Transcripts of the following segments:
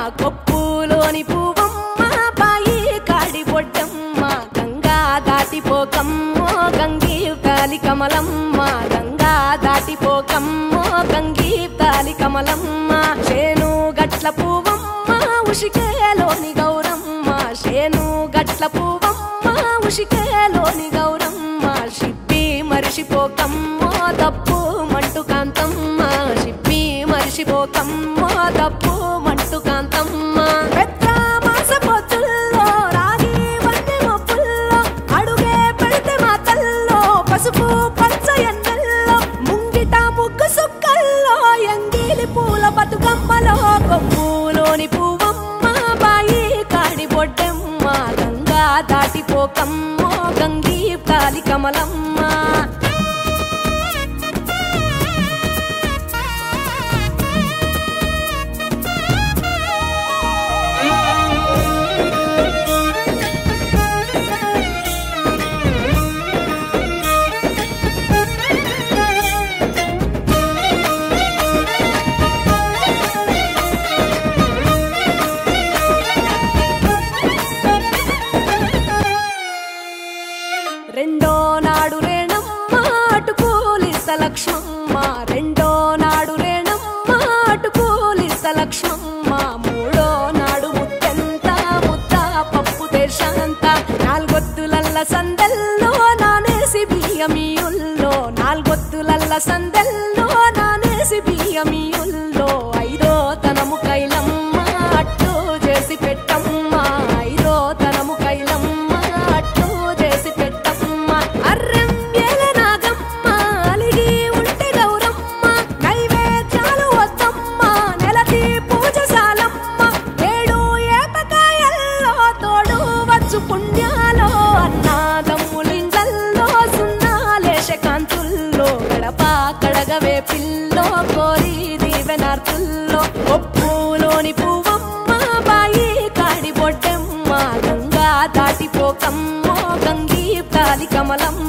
కొప్పులోని పువ్వమ్మ బాయి కాడి బొడ్డమ్మ గంగా దాటిపోకమ్మో గంగీతాలి కమలమ్మ గంగా దాటిపోకమ్మో గంగీతాలి కమలమ్మ చేను గట్ల పువ్వమ్మ ఉషికేలోని గౌరమ్మ చేను గట్ల పువ్వమ్మ ఉషికేలోని గౌరమ్మ షిప్పి మరిషిపోకమ్మో తప్పు మంటు కాంతమ్మ షిప్పి మరిషిపోకమ్మో తప్పు మంటు కాంతమ్మ పెద్ద మాస పొత్తుల్లో రాగి వంటి మొప్పుల్లో అడుగే పెడితే మా తల్లో పసుపు పచ్చ ఎన్నెల్లో ముంగిట ముగ్గు సుక్కల్లో ఎంగిలి పూల బతుకమ్మలో కొమ్ములోని పువ్వమ్మ బాయి కాడి బొడ్డెమ్మ గంగా దాటిపోకమ్మో గంగీతాలి కమలమ్మ రెండో నాడు రేణమ్మ అటుకూలిస్త లక్ష్మమ్మ రెండో నాడు రేణమ్మ అటుకూలిస్త లక్ష్మమ్మ మూడో నాడు ముత్తెంత ముద్ద పప్పు దేశంత నాలుగొత్తులల్ల సందెల్లో నానేసి బియ్యమియుల్లో నాలుగొత్తులల్ల సందెల్లో నానేసి బియ్యమియుల్లో ఐదో తనము కైలమ్మ అట్టు చేసి పెట్టమ్మ ఐదో తనము కైలమ్మ అట్టు చేసి పెట్టమ్మ అర్రం ఏల నాగమ్మ అలిగి ఉంటే గౌరమ్మ నైవేద్యాలు వద్దమ్మ నెలకి పూజశాలమ్మ ఏడు ఏపకాయల్లో తోడు వచ్చు పుణ్యాలో అన్నాదమ్ములింజల్లో సున్నాలేశ కాంతుల్లో గడప కడగవే పిల్లో కోరి దీవెనార్తుల్లో కొప్పులోని పువ్వమ్మ బాయి కాడి బొడ్డెమ్మ గంగా దాటిపోకమ్మో గంగీతాలి కమలమ్మ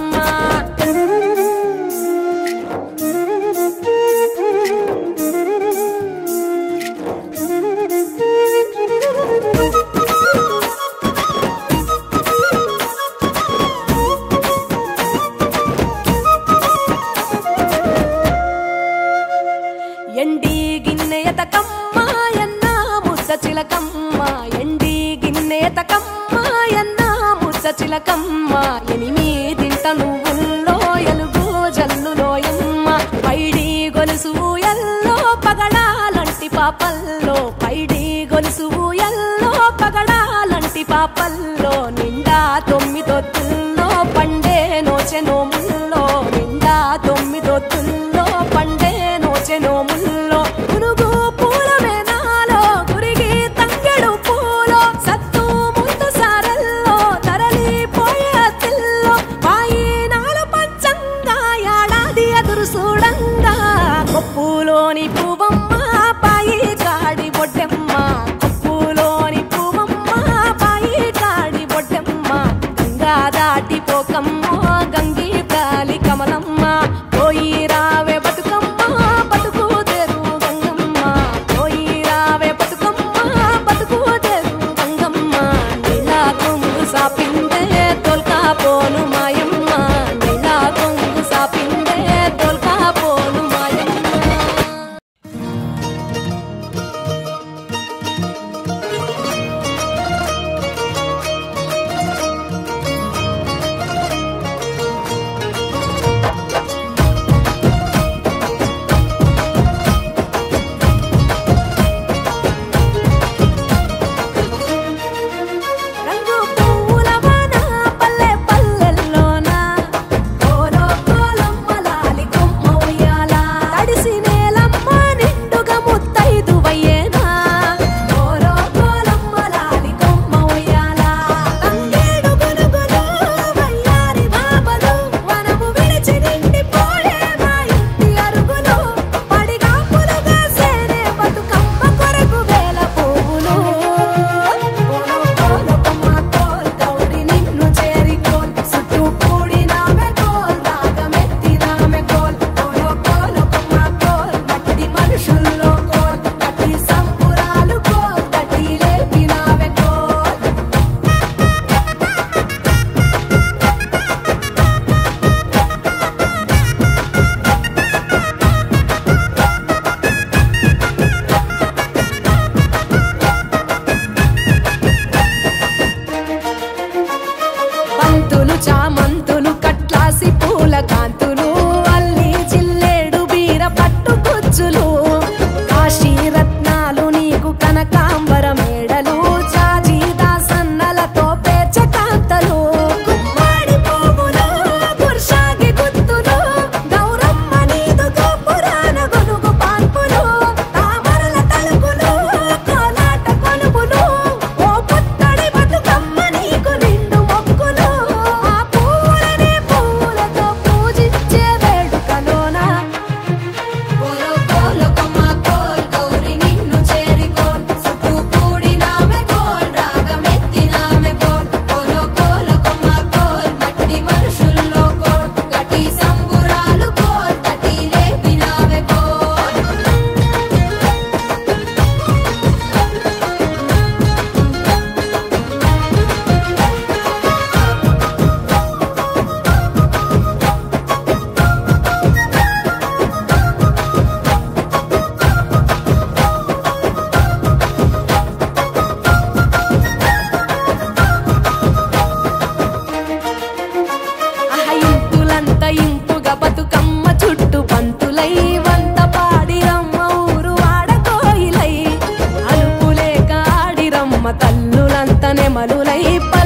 ఎండి గిన్నెయతకమ్మ ఎన్న ముద్ద చిలకమ్మ ఎండి గిన్నెయతకమ్మ ఎన్న ముద్ద చిలకమ్మ ఎనిమిదింట నువ్వుల్లో ఎలుగు జల్లులోయమ్మ పైడి గొలుసు ఎల్లో పగడాలంటి పాపల్లో పైడి గొలుసు ఎల్లో పగడాలంటి పాపల్లో నిండా తొమ్మిదొత్తుల్లో పండే నోచె నోముల్లో నిండా తొమ్మిదొత్తుల్లో పండే నోచె నోముల్లో పునుగు పూల మేనాలో గురిగి తంగెడు పూలో సత్తు ముందు సారల్లో తరలిపోయే అత్తిల్లో బాయి నాలు పంచంగా ఏడాది ఎదురు చూడంగా కొప్పులోని పువ్వమ్మ బాయి కాడి బొడ్డెమ్మ కొప్పులోని పువ్వమ్మ బాయి కాడి బొడ్డెమ్మ గంగా తల్లులంతా నెమలులై